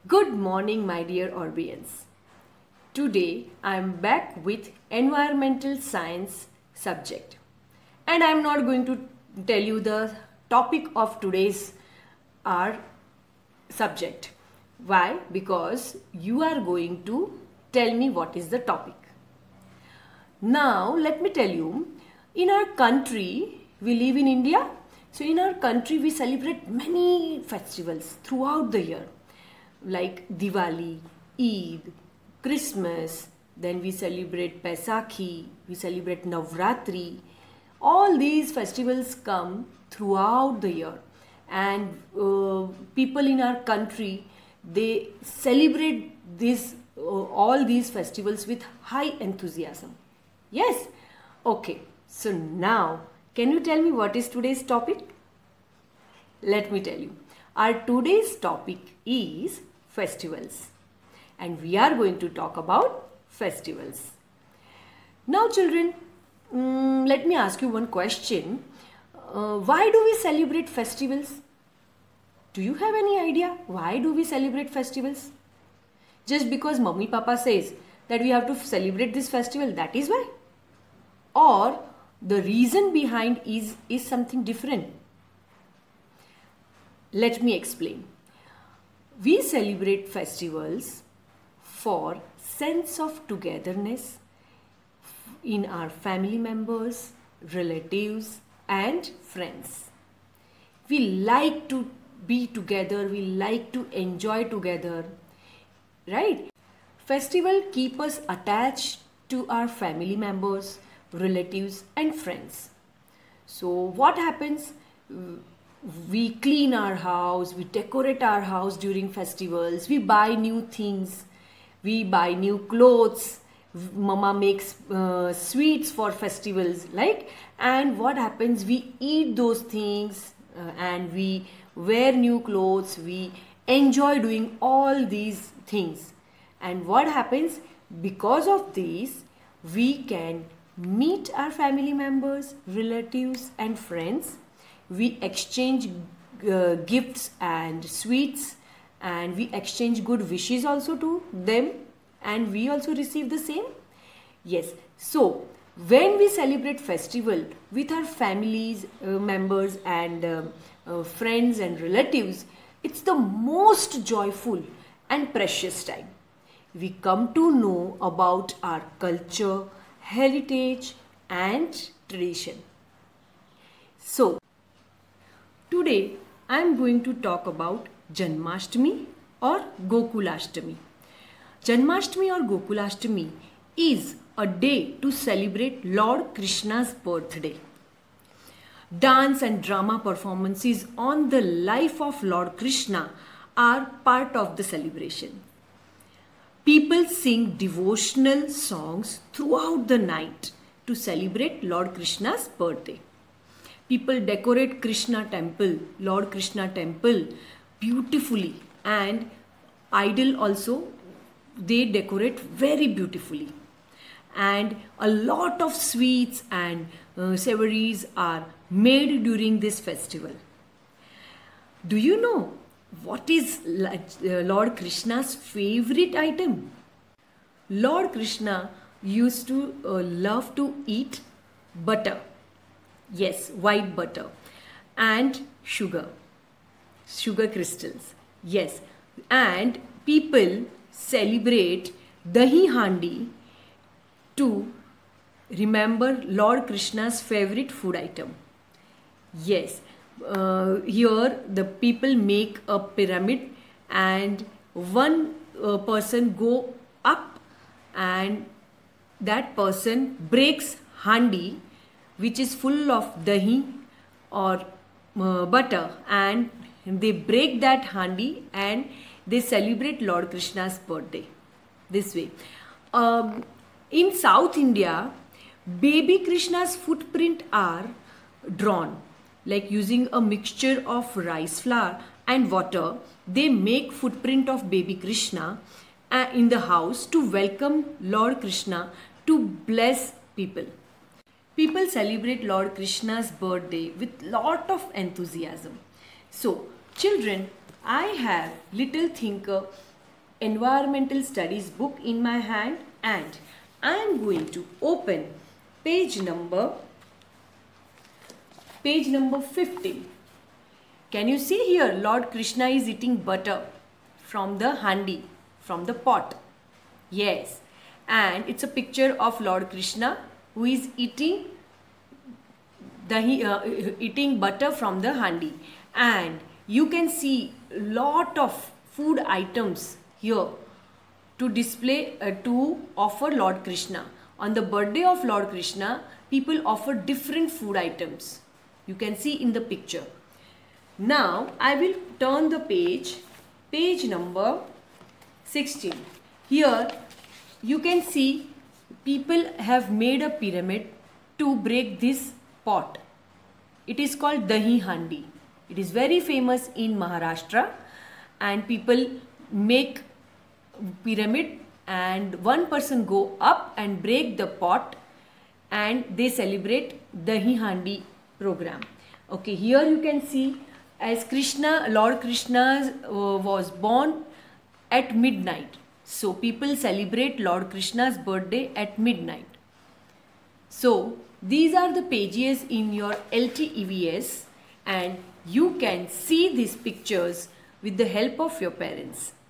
Good morning, my dear Orbians. Today I am back with environmental science subject, and I am not going to tell you the topic of today's our subject. Why? Because you are going to tell me what is the topic. Now let me tell you, in our country, we live in India. So in our country we celebrate many festivals throughout the year, like Diwali, Eid, Christmas, then we celebrate Paisakhi, we celebrate Navratri. All these festivals come throughout the year, and people in our country, they celebrate all these festivals with high enthusiasm. Yes? Okay. So now, can you tell me what is today's topic? Let me tell you. Our today's topic is festivals, and we are going to talk about festivals. Now children, let me ask you one question. Why do we celebrate festivals? Do you have any idea why do we celebrate festivals? Just because mummy papa says that we have to celebrate this festival, that is why? Or the reason behind is something different? Let me explain. We celebrate festivals for sense of togetherness in our family members, relatives and friends. We like to be together, we like to enjoy together, right? Festival keep us attached to our family members, relatives and friends. So what happens? We clean our house, we decorate our house during festivals, we buy new things, we buy new clothes, mama makes sweets for festivals, like, and what happens? We eat those things and we wear new clothes, we enjoy doing all these things. And what happens? Because of this, we can meet our family members, relatives and friends. We exchange gifts and sweets, and we exchange good wishes also to them, and we also receive the same. Yes, so when we celebrate festival with our families, members and friends and relatives, it's the most joyful and precious time. We come to know about our culture, heritage and tradition. So today I am going to talk about Janmashtami or Gokulashtami. Janmashtami or Gokulashtami is a day to celebrate Lord Krishna's birthday. Dance and drama performances on the life of Lord Krishna are part of the celebration. People sing devotional songs throughout the night to celebrate Lord Krishna's birthday. People decorate Krishna temple, Lord Krishna temple beautifully, and idol also they decorate very beautifully. And a lot of sweets and savories are made during this festival. Do you know what is Lord Krishna's favorite item? Lord Krishna used to love to eat butter. Yes, white butter and sugar crystals. Yes, and people celebrate Dahi Handi to remember Lord Krishna's favorite food item. Yes, here the people make a pyramid, and one person go up, and that person breaks handi, which is full of dahi or butter, and they break that handi and they celebrate Lord Krishna's birthday this way. In South India, baby Krishna's footprint are drawn, like using a mixture of rice flour and water. They make footprint of baby Krishna in the house to welcome Lord Krishna to bless people. People celebrate Lord Krishna's birthday with lot of enthusiasm. So children, I have little think environmental studies book in my hand, and I am going to open page number 15. Can you see here Lord Krishna is eating butter from the handi, from the pot? Yes, and it's a picture of Lord Krishna who is eating eating butter from the handi, and you can see lot of food items here to display to offer Lord Krishna. On the birthday of Lord Krishna, people offer different food items. You can see in the picture. Now I will turn the page number 16. Here you can see people have made a pyramid to break this pot. It is called Dahi Handi. It is very famous in Maharashtra, and people make pyramid and one person go up and break the pot, and they celebrate Dahi Handi program. Okay, here you can see as Lord Krishna was born at midnight. So people celebrate Lord Krishna's birthday at midnight. So these are the pages in your LTEVS, and you can see these pictures with the help of your parents.